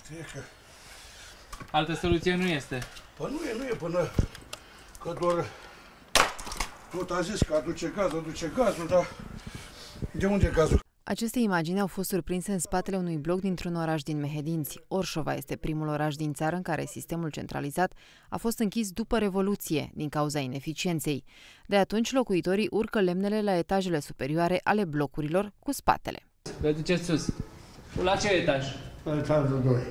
Altă soluție nu este. Păi nu e până că doar tot a zis că aduce gazul, dar de unde e gazul? Aceste imagini au fost surprinse în spatele unui bloc dintr-un oraș din Mehedinți. Orșova este primul oraș din țară în care sistemul centralizat a fost închis după Revoluție, din cauza ineficienței. De atunci, locuitorii urcă lemnele la etajele superioare ale blocurilor cu spatele. Vă duceți sus. La ce etaj? La etajul 2.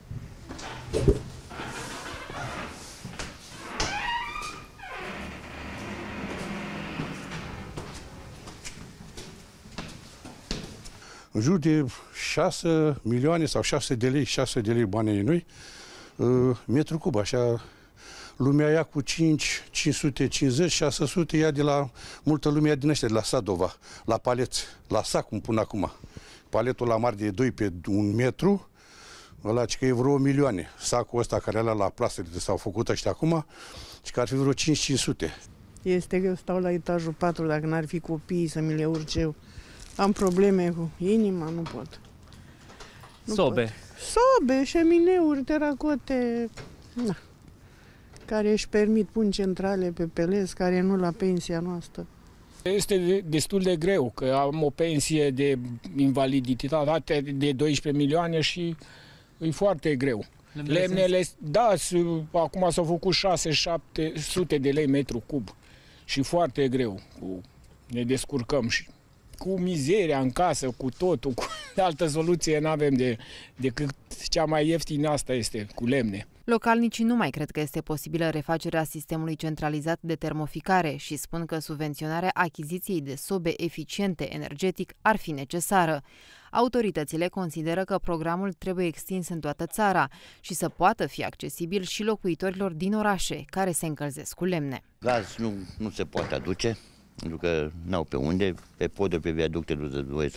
În jur de 6 milioane sau 6 de lei banii noi, metru cub, așa, lumea ia cu 550, 600, ia de la multă lume, ia din ăștia, de la Sadova, la palet, la sac, cum pun acum. Paletul la mare de 2 pe 1 metru, ăla că e vreo 1 milioane. Sacul ăsta care alea la plasă de s-au făcut ăștia acum, că ar fi vreo 500. Este că eu stau la etajul 4, dacă n-ar fi copiii să mi le urc eu. Am probleme cu inima, nu pot. Sobe. Sobe, șemineuri, teracote, na, care își permit pun centrale pe peles, care nu la pensia noastră. Este destul de greu, că am o pensie de invaliditate de 12 milioane și e foarte greu. Lemnele, da, acum s-au făcut 6-700 de lei metru cub și foarte greu. Ne descurcăm și cu mizeria în casă, cu totul, cu altă soluție n-avem decât cea mai ieftină, asta este, cu lemne. Localnicii nu mai cred că este posibilă refacerea sistemului centralizat de termoficare și spun că subvenționarea achiziției de sobe eficiente energetic ar fi necesară. Autoritățile consideră că programul trebuie extins în toată țara și să poată fi accesibil și locuitorilor din orașe care se încălzesc cu lemne. Gaz nu se poate aduce, pentru că n-au pe unde, pe poduri, pe viaducte nu se voie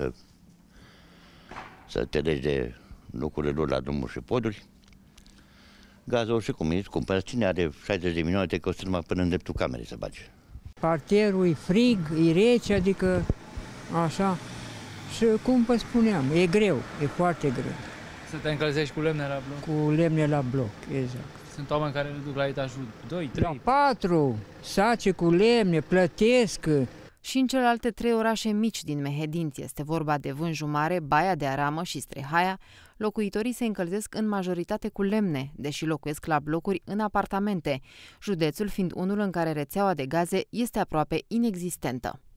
să te legi de locurile lor la drumuri și poduri. Gazul și cum e cumpărat, cine are 60 de milioane, te costă numai până în dreptul camerei să bage. Parterul e frig, e rece, adică așa. Și cum vă spuneam, e greu, e foarte greu. Să te încălzești cu lemne la bloc? Cu lemne la bloc, exact. Sunt oameni care le duc la etajul 2, 3? La 4, sace cu lemne, plătesc. Și în celelalte 3 orașe mici din Mehedinți, este vorba de Vânju Mare, Baia de Aramă și Strehaia, locuitorii se încălzesc în majoritate cu lemne, deși locuiesc la blocuri în apartamente, județul fiind unul în care rețeaua de gaze este aproape inexistentă.